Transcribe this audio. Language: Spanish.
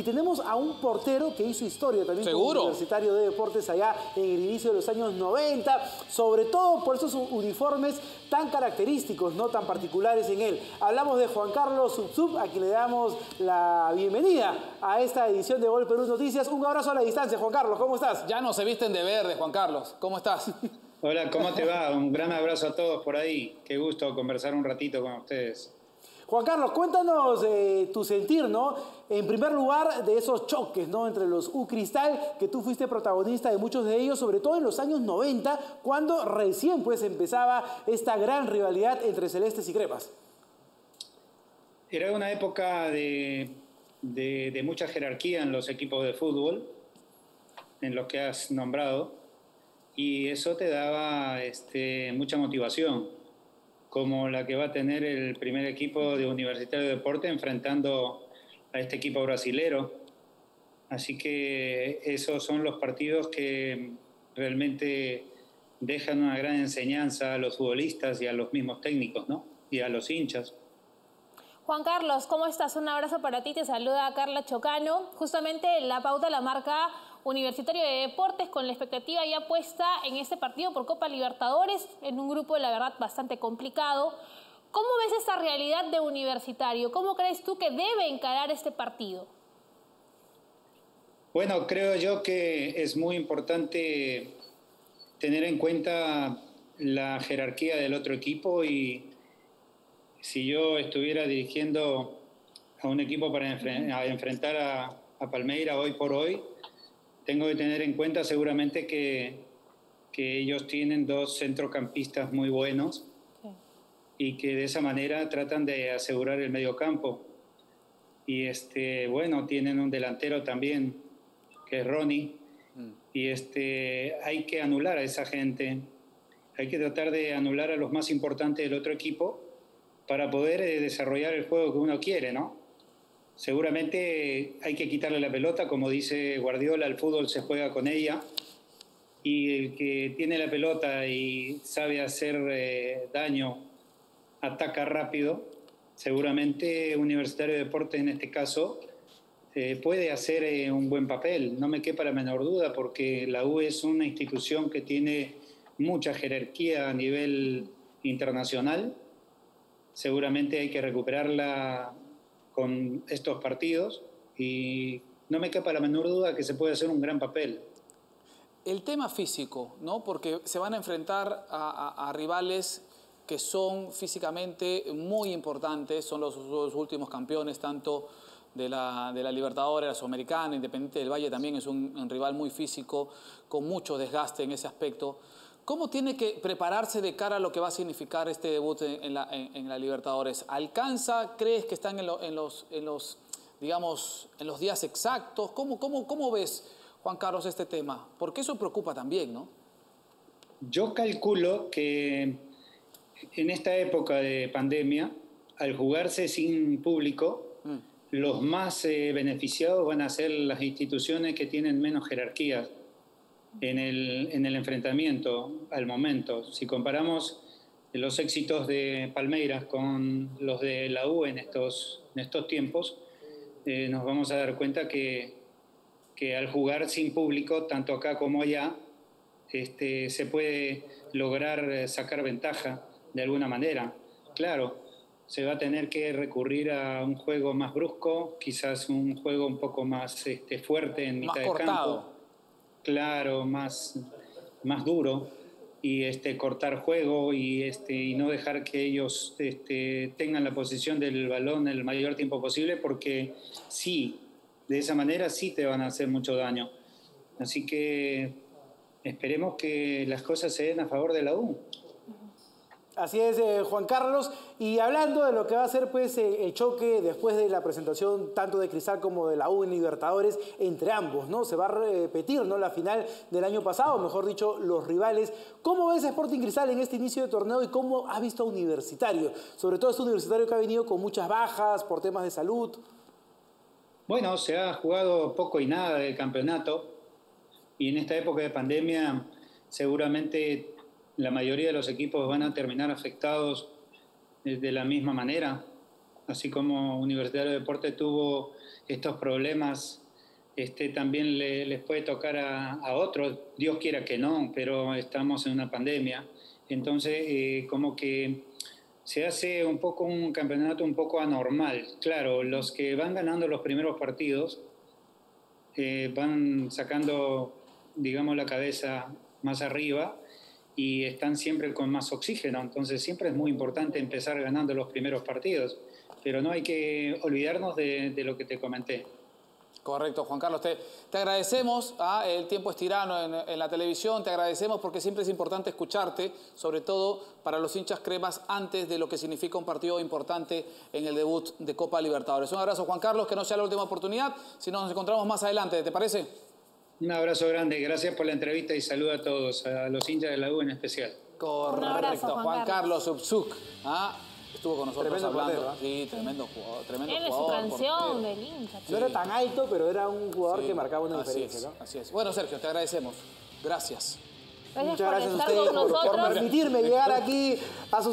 tenemos a un portero que hizo historia también como ¿Seguro? Universitario de Deportes allá en el inicio de los años 90, sobre todo por esos uniformes tan característicos, no tan particulares en él. Hablamos de Juan Carlos Subsub, a quien le damos la bienvenida a esta edición de Gol Perú Noticias. Un abrazo a la distancia, Juan Carlos, ¿cómo estás? Ya no se visten de verde, Juan Carlos. ¿Cómo estás? Hola, ¿cómo te va? Un gran abrazo a todos por ahí. Qué gusto conversar un ratito con ustedes. Juan Carlos, cuéntanos tu sentir, ¿no? En primer lugar, de esos choques, ¿no? Entre los U-Cristal, que tú fuiste protagonista de muchos de ellos, sobre todo en los años 90, cuando recién pues empezaba esta gran rivalidad entre celestes y cremas. Era una época de mucha jerarquía en los equipos de fútbol, en los que has nombrado, y eso te daba mucha motivación, como la que va a tener el primer equipo de Universitario de Deportes enfrentando a este equipo brasilero. Así que esos son los partidos que realmente dejan una gran enseñanza a los futbolistas y a los mismos técnicos, ¿no? Y a los hinchas. Juan Carlos, ¿cómo estás? Un abrazo para ti, te saluda Carla Chocano. Justamente la pauta la marca Universitario de Deportes con la expectativa ya puesta en este partido por Copa Libertadores, en un grupo, la verdad, bastante complicado. ¿Cómo ves esta realidad de Universitario? ¿Cómo crees tú que debe encarar este partido? Bueno, creo yo que es muy importante tener en cuenta la jerarquía del otro equipo, y si yo estuviera dirigiendo a un equipo para enfrentar a Palmeiras hoy por hoy, tengo que tener en cuenta seguramente que ellos tienen dos centrocampistas muy buenos, sí, y que de esa manera tratan de asegurar el mediocampo. Y bueno, tienen un delantero también, que es Ronnie, y hay que anular a esa gente, hay que tratar de anular a los más importantes del otro equipo para poder desarrollar el juego que uno quiere, ¿no? Seguramente hay que quitarle la pelota, como dice Guardiola, el fútbol se juega con ella, y el que tiene la pelota y sabe hacer daño, ataca rápido. Seguramente Universitario de Deportes en este caso puede hacer un buen papel, no me quepa la menor duda, porque la U es una institución que tiene mucha jerarquía a nivel internacional. Seguramente hay que recuperarla con estos partidos y no me quepa la menor duda que se puede hacer un gran papel. El tema físico, ¿no? Porque se van a enfrentar a rivales que son físicamente muy importantes, son los últimos campeones tanto de la Libertadores, la Sudamericana. Independiente del Valle también es un rival muy físico, con mucho desgaste en ese aspecto. ¿Cómo tiene que prepararse de cara a lo que va a significar este debut en la Libertadores? ¿Alcanza? ¿Crees que están en los días exactos? ¿Cómo ves, Juan Carlos, este tema? Porque eso preocupa también, ¿no? Yo calculo que en esta época de pandemia, al jugarse sin público, los más beneficiados van a ser las instituciones que tienen menos jerarquía en el enfrentamiento al momento. Si comparamos los éxitos de Palmeiras con los de la U en estos tiempos, nos vamos a dar cuenta que al jugar sin público, tanto acá como allá, se puede lograr sacar ventaja de alguna manera. Claro, se va a tener que recurrir a un juego más brusco, quizás un juego un poco más fuerte en mitad de campo. Claro, más duro, y cortar juego y no dejar que ellos tengan la posición del balón el mayor tiempo posible, porque sí, de esa manera sí te van a hacer mucho daño. Así que esperemos que las cosas se den a favor de la U. Así es, Juan Carlos. Y hablando de lo que va a ser pues, el choque después de la presentación tanto de Cristal como de la U en Libertadores entre ambos, ¿no? Se va a repetir, ¿no?, la final del año pasado, mejor dicho, los rivales. ¿Cómo ves a Sporting Cristal en este inicio de torneo y cómo ha visto a Universitario? Sobre todo este Universitario que ha venido con muchas bajas por temas de salud. Bueno, se ha jugado poco y nada del campeonato, y en esta época de pandemia seguramente la mayoría de los equipos van a terminar afectados de la misma manera. así como Universitario de Deportes tuvo estos problemas, también les puede tocar a otros. Dios quiera que no, pero estamos en una pandemia. Entonces, como que se hace un poco un campeonato un poco anormal. Claro, los que van ganando los primeros partidos van sacando, digamos, la cabeza más arriba y están siempre con más oxígeno. Entonces siempre es muy importante empezar ganando los primeros partidos, pero no hay que olvidarnos de lo que te comenté. Correcto, Juan Carlos. Te agradecemos. El tiempo es tirano en la televisión. Te agradecemos porque siempre es importante escucharte, sobre todo para los hinchas cremas, antes de lo que significa un partido importante en el debut de Copa Libertadores. Un abrazo, Juan Carlos, que no sea la última oportunidad, si no nos encontramos más adelante. ¿Te parece? Un abrazo grande. Gracias por la entrevista y saludo a todos, a los hinchas de la U en especial. Correcto. Un abrazo, Juan Carlos Ubzuk. Estuvo con nosotros Tremendo hablando. portero, Sí, tremendo jugador. Tremendo Él es su jugador, canción portero. del hincha. No era tan alto, pero era un jugador Sí, que marcaba una así diferencia, es, ¿no? así es. Bueno, Sergio, te agradecemos. Gracias. Gracias Muchas por gracias a estar ustedes con por nosotros. permitirme llegar aquí a sus